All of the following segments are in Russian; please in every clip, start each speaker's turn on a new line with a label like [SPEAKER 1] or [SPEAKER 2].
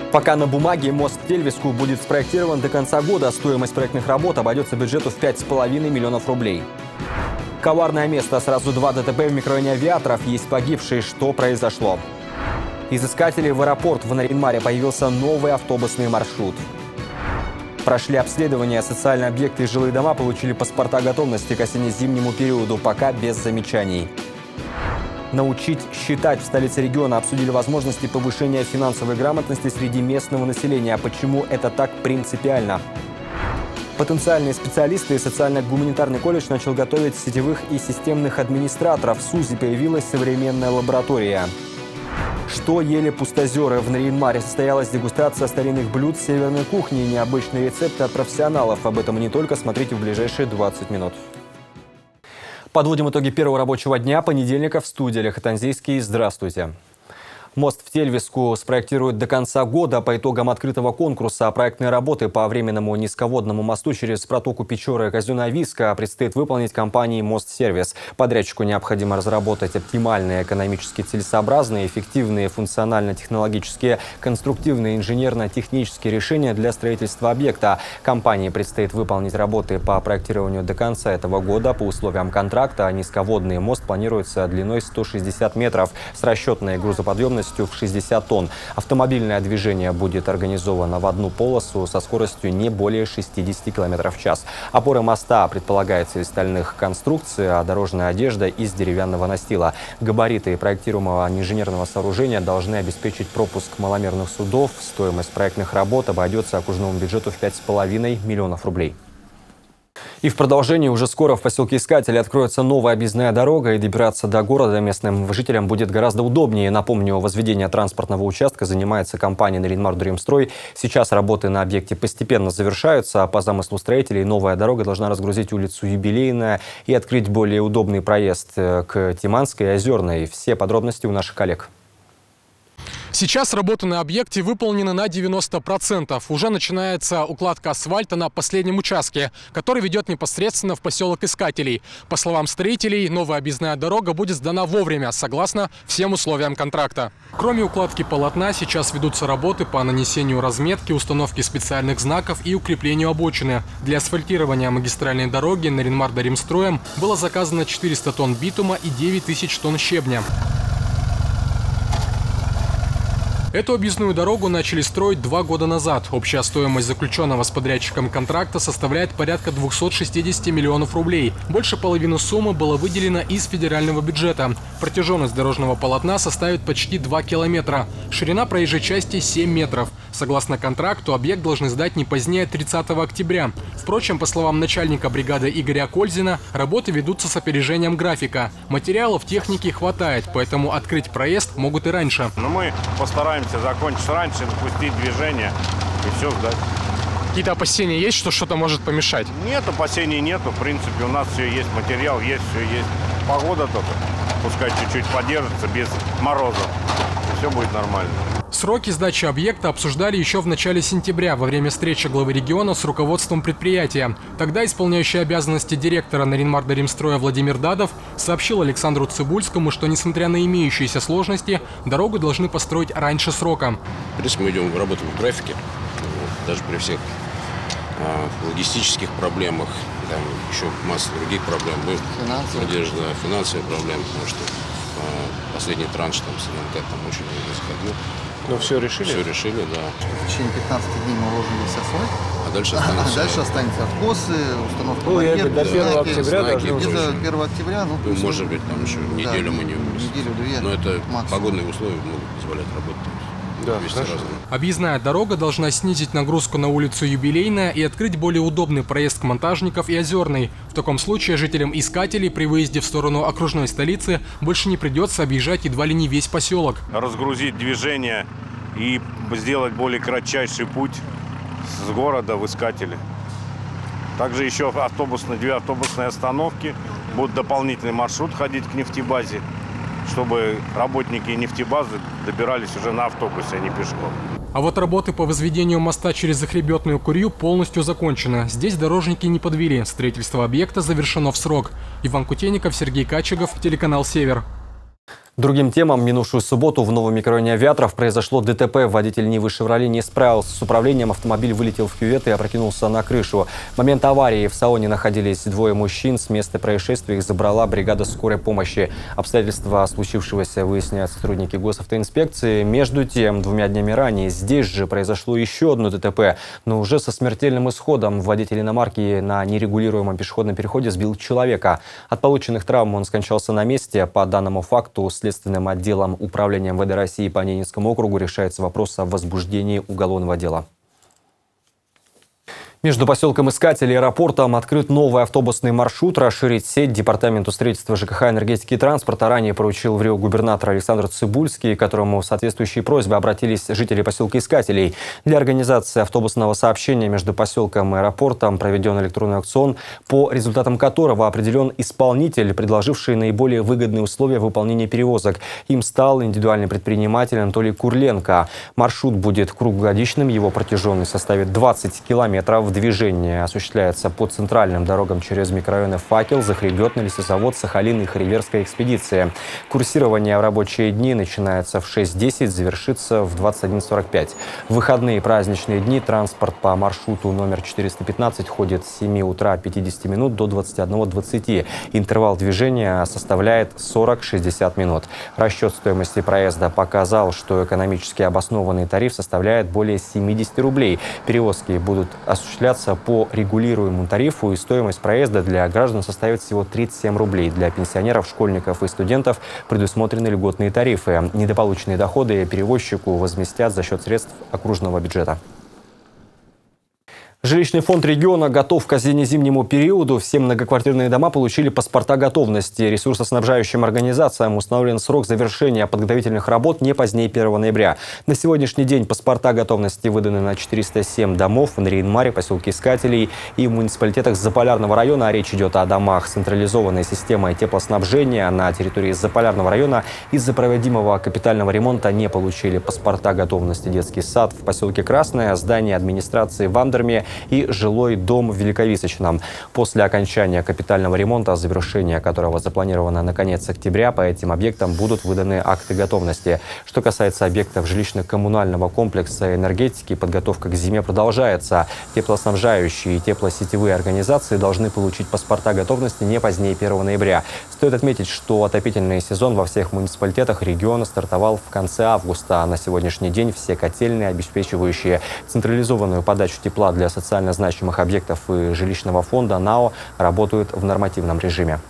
[SPEAKER 1] Пока на бумаге мост в Тельвиску будет спроектирован до конца года, стоимость проектных работ обойдется бюджету в 5,5 миллионов рублей. Коварное место. Сразу 2 ДТП в микрорайоне Авиаторов. Есть погибшие. Что произошло? Из искателей в аэропорт в Нарьян-Маре появился новый автобусный маршрут. Прошли обследование. Социальные объекты и жилые дома получили паспорта готовности к осенне-зимнему периоду. Пока без замечаний. Научить считать в столице региона. Обсудили возможности повышения финансовой грамотности среди местного населения. Почему это так принципиально? Потенциальные специалисты и социально-гуманитарный колледж начал готовить сетевых и системных администраторов. В СУЗе появилась современная лаборатория. Что ели пустозеры? В Нарьян-Маре состоялась дегустация старинных блюд северной кухни. Необычные рецепты от профессионалов. Об этом и не только. Смотрите в ближайшие 20 минут. Подводим итоги первого рабочего дня понедельника в студии. Олег Хатанзийский. Здравствуйте. Мост в Тельвиску спроектируют до конца года. По итогам открытого конкурса проектные работы по временному низководному мосту через протоку Печоры Казённая Виска предстоит выполнить компании «Мост-сервис». Подрядчику необходимо разработать оптимальные, экономически целесообразные, эффективные, функционально-технологические, конструктивные, инженерно-технические решения для строительства объекта. Компании предстоит выполнить работы по проектированию до конца этого года. По условиям контракта низководный мост планируется длиной 160 метров с расчетной грузоподъемностью в 60 тонн. Автомобильное движение будет организовано в одну полосу со скоростью не более 60 км в час. Опоры моста предполагается из стальных конструкций, а дорожная одежда из деревянного настила. Габариты проектируемого инженерного сооружения должны обеспечить пропуск маломерных судов. Стоимость проектных работ обойдется окружному бюджету в 5,5 миллионов рублей. И в продолжении уже скоро в поселке Искатели откроется новая объездная дорога, и добираться до города местным жителям будет гораздо удобнее. Напомню, возведение транспортного участка занимается компания «Нарьян-Мар-Дуремстрой». Сейчас работы на объекте постепенно завершаются, а по замыслу строителей новая дорога должна разгрузить улицу Юбилейная и открыть более удобный проезд к Тиманской и Озерной. Все подробности у наших коллег.
[SPEAKER 2] Сейчас работы на объекте выполнены на 90%. Уже начинается укладка асфальта на последнем участке, который ведет непосредственно в поселок Искателей. По словам строителей, новая объездная дорога будет сдана вовремя, согласно всем условиям контракта. Кроме укладки полотна, сейчас ведутся работы по нанесению разметки, установке специальных знаков и укреплению обочины. Для асфальтирования магистральной дороги Нарьян-Мар-Доремстроем было заказано 400 тонн битума и 9000 тонн щебня. Эту объездную дорогу начали строить 2 года назад. Общая стоимость заключенного с подрядчиком контракта составляет порядка 260 миллионов рублей. Больше половины суммы было выделено из федерального бюджета. Протяженность дорожного полотна составит почти 2 километра. Ширина проезжей части 7 метров. Согласно контракту, объект должны сдать не позднее 30 октября. Впрочем, по словам начальника бригады Игоря Кользина, работы ведутся с опережением графика. Материалов техники хватает, поэтому открыть проезд могут и раньше.
[SPEAKER 3] Но мы постараемся закончить раньше, запустить движение и все сдать.
[SPEAKER 2] Какие-то опасения есть, что что-то может помешать?
[SPEAKER 3] Нет, опасений нету. В принципе, у нас все есть, материал есть, все есть. Погода только. Пускай чуть-чуть подержится без мороза. Все будет нормально.
[SPEAKER 2] Сроки сдачи объекта обсуждали еще в начале сентября во время встречи главы региона с руководством предприятия. Тогда исполняющий обязанности директора Нарьян-Мар-Доремстроя Владимир Дадов сообщил Александру Цыбульскому, что несмотря на имеющиеся сложности, дорогу должны построить раньше срока.
[SPEAKER 4] В принципе, мы идем в работу в графике, даже при всех логистических проблемах, там еще масса других проблем. Мы поддерживаем финансовые проблемы, потому что последний транш там с РНК там очень много заходил.
[SPEAKER 5] Ну, все решили?
[SPEAKER 4] Все решили, да.
[SPEAKER 6] В течение 15 дней мы уложим весь асфальт.
[SPEAKER 4] А дальше останется...
[SPEAKER 6] Дальше останется откосы, установка
[SPEAKER 5] макет, до 1 октября
[SPEAKER 6] где-то 1 октября,
[SPEAKER 4] ну, может быть, там еще неделю мы не вместе.
[SPEAKER 6] Неделю-две.
[SPEAKER 4] Но это максимум. Погодные условия могут позволять работать.
[SPEAKER 5] Да,
[SPEAKER 2] объездная дорога должна снизить нагрузку на улицу Юбилейная и открыть более удобный проезд к Монтажников и Озерной. В таком случае жителям Искателей при выезде в сторону окружной столицы больше не придется объезжать едва ли не весь поселок.
[SPEAKER 3] Разгрузить движение и сделать более кратчайший путь с города в Искатели. Также еще 2 автобусные остановки. Будет дополнительный маршрут ходить к нефтебазе, чтобы работники нефтебазы добирались уже на автобусе, а не пешком.
[SPEAKER 2] А вот работы по возведению моста через Захребетную Курью полностью закончены. Здесь дорожники не подвели. Строительство объекта завершено в срок. Иван Кутейников, Сергей Качегов, телеканал «Север».
[SPEAKER 1] Другим темам. Минувшую субботу в новом микрорайоне Авиаторов произошло ДТП. Водитель Нивы «Шевроле» не справился с управлением. Автомобиль вылетел в кювет и опрокинулся на крышу. В момент аварии в салоне находились двое мужчин. С места происшествия их забрала бригада скорой помощи. Обстоятельства случившегося выясняют сотрудники госавтоинспекции. Между тем, 2 днями ранее здесь же произошло еще одно ДТП, но уже со смертельным исходом. Водитель иномарки на нерегулируемом пешеходном переходе сбил человека. От полученных травм он скончался на месте. По данному факту Следственным отделом Управления МВД России по Ненецкому округу решается вопрос о возбуждении уголовного дела. Между поселком Искатель и аэропортом открыт новый автобусный маршрут. Расширить сеть Департаменту строительства, ЖКХ, энергетики и транспорта ранее поручил в Рио губернатор Александр Цыбульский, к которому в соответствующей просьбе обратились жители поселка Искателей. Для организации автобусного сообщения между поселком и аэропортом проведен электронный аукцион, по результатам которого определен исполнитель, предложивший наиболее выгодные условия выполнения перевозок. Им стал индивидуальный предприниматель Анатолий Курленко. Маршрут будет круглогодичным, его протяженность составит 20 километров. Движение осуществляется по центральным дорогам через микрорайоны Факел, Захребетный, Лесозавод, Сахалин и Хариверская экспедиция. Курсирование в рабочие дни начинается в 6:10, завершится в 21:45. В выходные и праздничные дни транспорт по маршруту номер 415 ходит с 7 утра 50 минут до 21:20. Интервал движения составляет 40-60 минут. Расчет стоимости проезда показал, что экономически обоснованный тариф составляет более 70 рублей. Перевозки будут осуществляться по регулируемому тарифу, и стоимость проезда для граждан составит всего 37 рублей. Для пенсионеров, школьников и студентов предусмотрены льготные тарифы. Недополученные доходы перевозчику возместят за счет средств окружного бюджета. Жилищный фонд региона готов к осенне-зимнему периоду. Все многоквартирные дома получили паспорта готовности. Ресурсоснабжающим организациям установлен срок завершения подготовительных работ не позднее 1 ноября. На сегодняшний день паспорта готовности выданы на 407 домов в Нарьян-Маре, поселке Искателей и в муниципалитетах Заполярного района. Речь идет о домах с централизованной системой теплоснабжения. На территории Заполярного района из-за проводимого капитального ремонта не получили паспорта готовности детский сад в поселке Красное, здание администрации в Андерме и жилой дом в Великовисочном. После окончания капитального ремонта, завершение которого запланировано на конец октября, по этим объектам будут выданы акты готовности. Что касается объектов жилищно-коммунального комплекса энергетики, подготовка к зиме продолжается. Теплоснабжающие и теплосетевые организации должны получить паспорта готовности не позднее 1 ноября. Стоит отметить, что отопительный сезон во всех муниципалитетах региона стартовал в конце августа. На сегодняшний день все котельные, обеспечивающие централизованную подачу тепла для социально значимых объектов и жилищного фонда НАО, работают в нормативном режиме.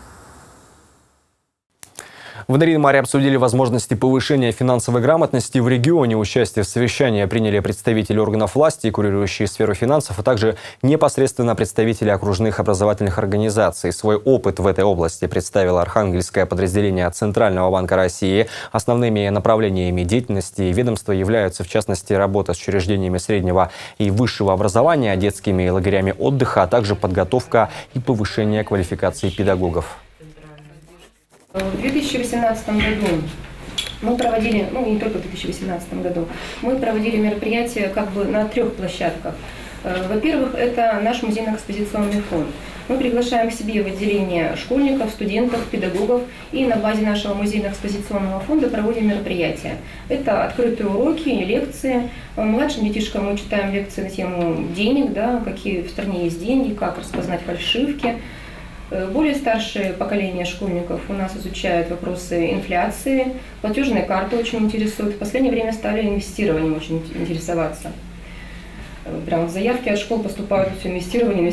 [SPEAKER 1] В Нарьян-Маре обсудили возможности повышения финансовой грамотности в регионе. Участие в совещании приняли представители органов власти, курирующие сферу финансов, а также непосредственно представители окружных образовательных организаций. Свой опыт в этой области представило архангельское подразделение Центрального банка России. Основными направлениями деятельности ведомства являются, в частности, работа с учреждениями среднего и высшего образования, детскими лагерями отдыха, а также подготовка и повышение квалификации педагогов.
[SPEAKER 7] В 2018 году мы проводили, не только в 2018 году, мы проводили мероприятия на 3 площадках. Во-первых, это наш музейно-экспозиционный фонд. Мы приглашаем к себе в отделение школьников, студентов, педагогов и на базе нашего музейно-экспозиционного фонда проводим мероприятия. Это открытые уроки, лекции. Младшим детишкам мы читаем лекции на тему денег, какие в стране есть деньги, как распознать фальшивки. Более старшее поколение школьников у нас изучают вопросы инфляции, платежные карты очень интересуют. В последнее время стали инвестированием очень интересоваться. Прям заявки от школ поступают все инвестирование.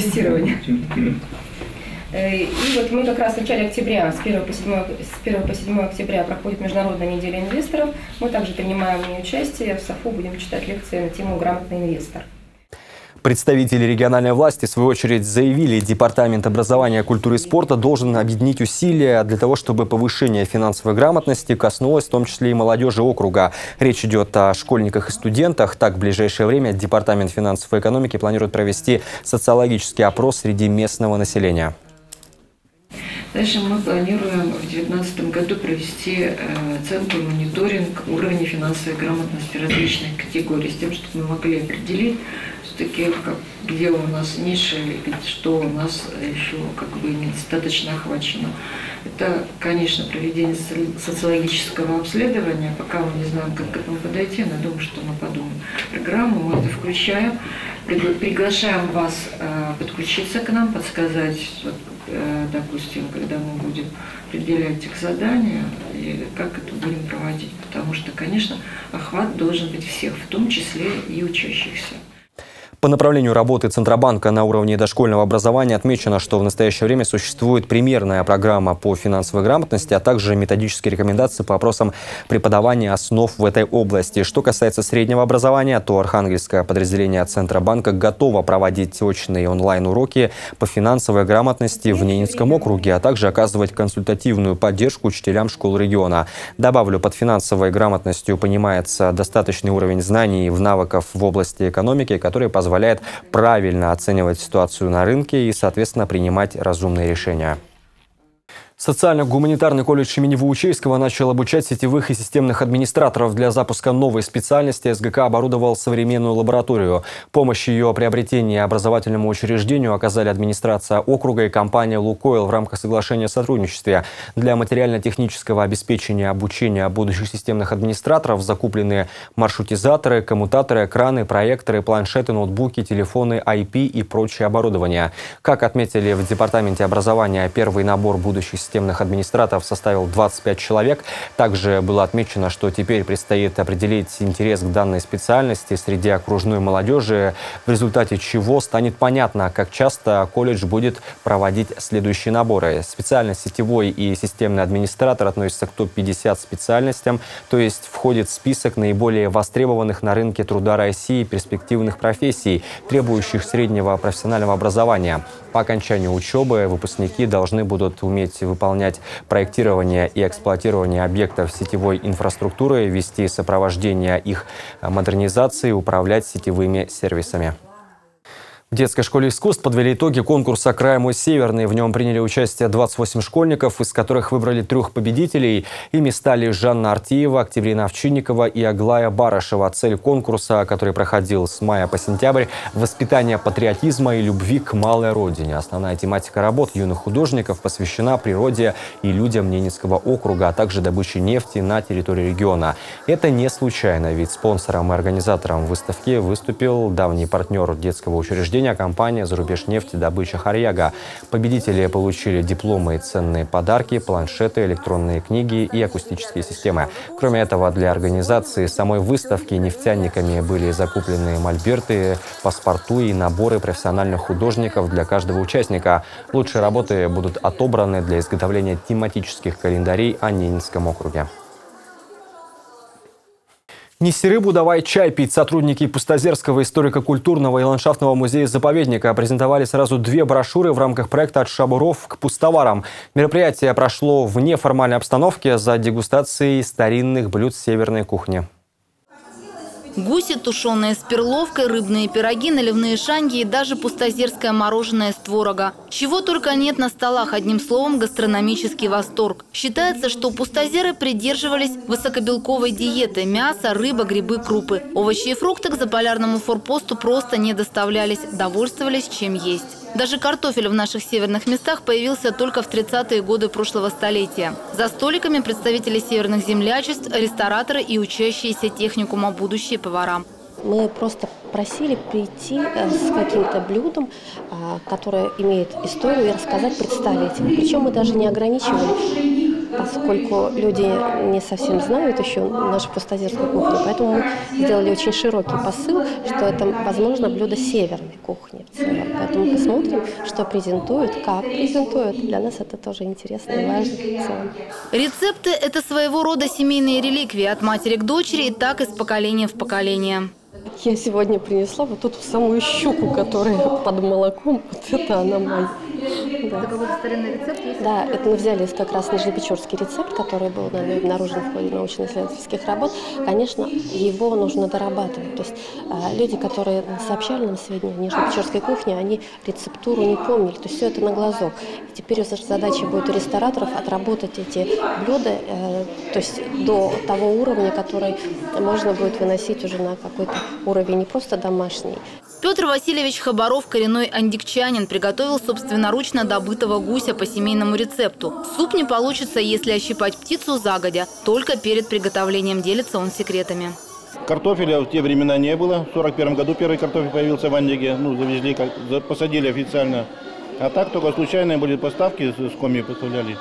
[SPEAKER 7] И вот мы как раз в начале октября, с 1 по 7 октября проходит Международная неделя инвесторов. Мы также принимаем в ней участие. В САФУ будем читать лекции на тему «Грамотный инвестор».
[SPEAKER 1] Представители региональной власти, в свою очередь, заявили, Департамент образования, культуры и спорта должен объединить усилия для того, чтобы повышение финансовой грамотности коснулось в том числе и молодежи округа. Речь идет о школьниках и студентах. Так, в ближайшее время Департамент финансовой экономики планирует провести социологический опрос среди местного населения.
[SPEAKER 8] Дальше мы планируем в 2019 году провести оценку и мониторинг уровня финансовой грамотности различных категорий, с тем, чтобы мы могли определить, все-таки где у нас ниши, что у нас еще недостаточно охвачено. Это, конечно, проведение социологического обследования. Пока мы не знаем, как к этому подойти, но я думаю, что мы подумаем. Программу мы это включаем. Приглашаем вас подключиться к нам, подсказать, допустим, когда мы будем определять их задания, и как это будем проводить. Потому что, конечно, охват должен быть всех, в том числе и учащихся.
[SPEAKER 1] По направлению работы Центробанка на уровне дошкольного образования отмечено, что в настоящее время существует примерная программа по финансовой грамотности, а также методические рекомендации по вопросам преподавания основ в этой области. Что касается среднего образования, то архангельское подразделение Центробанка готово проводить очные онлайн-уроки по финансовой грамотности в Ненецком округе, а также оказывать консультативную поддержку учителям школ региона. Добавлю, под финансовой грамотностью понимается достаточный уровень знаний и навыков в области экономики, который позволяет правильно оценивать ситуацию на рынке и, соответственно, принимать разумные решения. Социально-гуманитарный колледж имени Ваучейского начал обучать сетевых и системных администраторов. Для запуска новой специальности СГК оборудовал современную лабораторию. Помощь ее приобретения образовательному учреждению оказали администрация округа и компания «Лукойл» в рамках соглашения о сотрудничестве. Для материально-технического обеспечения обучения будущих системных администраторов закуплены маршрутизаторы, коммутаторы, экраны, проекторы, планшеты, ноутбуки, телефоны, IP и прочее оборудование. Как отметили в департаменте образования, первый набор будущих системных администраторов составил 25 человек. Также было отмечено, что теперь предстоит определить интерес к данной специальности среди окружной молодежи, в результате чего станет понятно, как часто колледж будет проводить следующие наборы. Специальность сетевой и системный администратор относится к топ-50 специальностям, то есть входит в список наиболее востребованных на рынке труда России перспективных профессий, требующих среднего профессионального образования. По окончанию учебы выпускники должны будут уметь выполнять проектирование и эксплуатирование объектов сетевой инфраструктуры, вести сопровождение их модернизации, управлять сетевыми сервисами. В детской школе искусств подвели итоги конкурса «Край мой северный». В нем приняли участие 28 школьников, из которых выбрали 3 победителей. Ими стали Жанна Артиева, Октябрина Овчинникова и Аглая Барышева. Цель конкурса, который проходил с мая по сентябрь – воспитание патриотизма и любви к малой родине. Основная тематика работ юных художников посвящена природе и людям Ненецкого округа, а также добыче нефти на территории региона. Это не случайно, ведь спонсором и организатором выставки выступил давний партнер детского учреждения компания «Зарубежнефтедобыча Харьяга». Победители получили дипломы и ценные подарки, планшеты, электронные книги и акустические системы. Кроме этого, для организации самой выставки нефтяниками были закуплены мольберты, паспорту и наборы профессиональных художников для каждого участника. Лучшие работы будут отобраны для изготовления тематических календарей о Ненецком округе. «Неси рыбу, давай чай пить». Сотрудники Пустозерского историко-культурного и ландшафтного музея-заповедника презентовали сразу 2 брошюры в рамках проекта «От шабуров к пустоварам». Мероприятие прошло в неформальной обстановке за дегустацией старинных блюд северной кухни.
[SPEAKER 9] Гуси, тушеные с перловкой, рыбные пироги, наливные шаньги и даже пустозерское мороженое с творога. Чего только нет на столах, одним словом, гастрономический восторг. Считается, что пустозеры придерживались высокобелковой диеты – мясо, рыба, грибы, крупы. Овощи и фрукты к заполярному форпосту просто не доставлялись, довольствовались чем есть. Даже картофель в наших северных местах появился только в 30-е годы прошлого столетия. За столиками представители северных землячеств, рестораторы и учащиеся техникума будущие повара.
[SPEAKER 10] Мы просто просили прийти с каким-то блюдом, которое имеет историю, и рассказать, представить. Причем мы даже не ограничивали, поскольку люди не совсем знают еще нашу пустозерскую кухню. Поэтому мы сделали очень широкий посыл, что это, возможно, блюдо северной кухни в целом. Поэтому посмотрим, что презентуют, как презентуют. Для нас это тоже интересно и важно в целом.
[SPEAKER 9] Рецепты – это своего рода семейные реликвии от матери к дочери и так из поколения в поколение.
[SPEAKER 10] Я сегодня принесла вот эту самую щуку, которая под молоком. Вот это она моя. Да. Это какой-то старинный рецепт есть? Да, это мы взяли как раз нижнепечорский рецепт, который был обнаружен в ходе научно-исследовательских работ. Конечно, его нужно дорабатывать. То есть люди, которые сообщали нам сведения о нижнепечорской кухне, они рецептуру не помнили. То есть все это на глазок. И теперь задача будет у рестораторов отработать эти блюда, то есть до того уровня, который можно будет выносить уже на какой-то уровень не просто домашний.
[SPEAKER 9] Петр Васильевич Хабаров, коренной андикчанин, приготовил собственноручно добытого гуся по семейному рецепту. Суп не получится, если ощипать птицу загодя. Только перед приготовлением делится он секретами.
[SPEAKER 11] Картофеля в те времена не было. В 1941 году первый картофель появился в Андиге. Завезли, посадили официально. А так только случайные были поставки, с коми поставляли.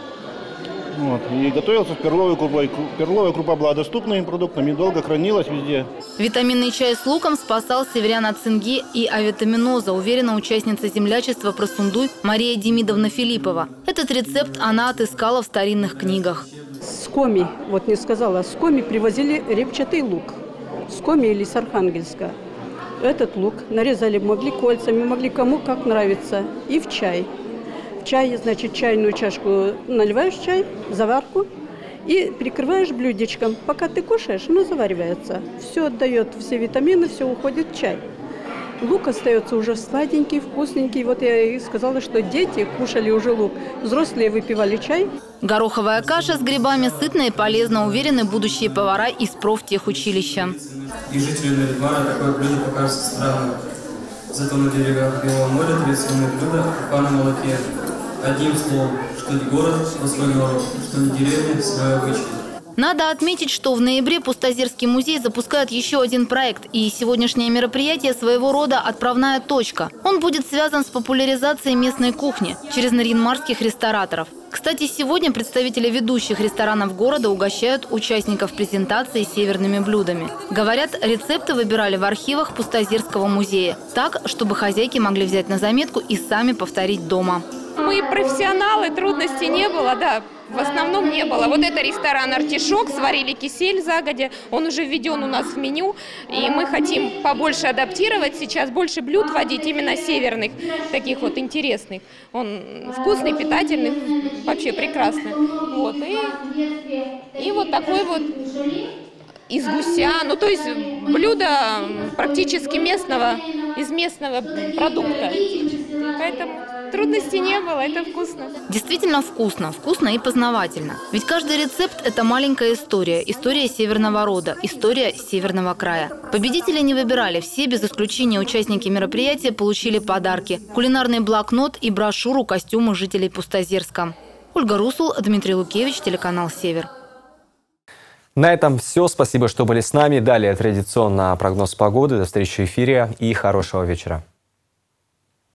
[SPEAKER 11] И готовился с перловой крупой. Перловая крупа была доступным продуктом и долго хранилась везде.
[SPEAKER 9] Витаминный чай с луком спасал северян от цинги и авитаминоза, уверена участница землячества «Просундуй» Мария Демидовна Филиппова. Этот рецепт она отыскала в старинных книгах.
[SPEAKER 12] С коми, вот не сказала, с коми привозили репчатый лук. С коми или с Архангельска. Этот лук нарезали, могли кольцами, могли кому как нравится, и в чай. Чай, значит, чайную чашку наливаешь чай, заварку и прикрываешь блюдечком. Пока ты кушаешь, оно заваривается. Все отдает, все витамины, все уходит в чай. Лук остается уже сладенький, вкусненький. Вот я и сказала, что дети кушали уже лук. Взрослые выпивали чай.
[SPEAKER 9] Гороховая каша с грибами сытна и полезна, уверены будущие повара из профтехучилища.
[SPEAKER 13] И жителям Наридмара такое блюдо покажется странным. Зато на берегах Белого моря традиционное блюдо – купа на молоке. Одним словом, что не город, но свой народ, что не деревня, свой обычай.
[SPEAKER 9] Надо отметить, что в ноябре Пустозерский музей запускает еще один проект. И сегодняшнее мероприятие своего рода отправная точка. Он будет связан с популяризацией местной кухни через нарьян-марских рестораторов. Кстати, сегодня представители ведущих ресторанов города угощают участников презентации северными блюдами. Говорят, рецепты выбирали в архивах Пустозерского музея. Так, чтобы хозяйки могли взять на заметку и сами повторить дома.
[SPEAKER 14] Мы профессионалы, трудностей не было, да. В основном не было. Вот это ресторан «Артишок», сварили кисель загодя, он уже введен у нас в меню. И мы хотим побольше адаптировать сейчас, больше блюд вводить, именно северных, таких вот интересных. Он вкусный, питательный, вообще прекрасный. Вот. И вот такой вот из гуся, то есть блюдо практически из местного продукта. Поэтому трудностей не было, это вкусно.
[SPEAKER 9] Действительно вкусно. Вкусно и познавательно. Ведь каждый рецепт – это маленькая история. История северного рода. История северного края. Победителей не выбирали. Все, без исключения участники мероприятия, получили подарки. Кулинарный блокнот и брошюру «Костюмы жителей Пустозерска». Ольга Русул, Дмитрий Лукевич, телеканал «Север».
[SPEAKER 1] На этом все. Спасибо, что были с нами. Далее традиционно прогноз погоды. До встречи в эфире и хорошего вечера.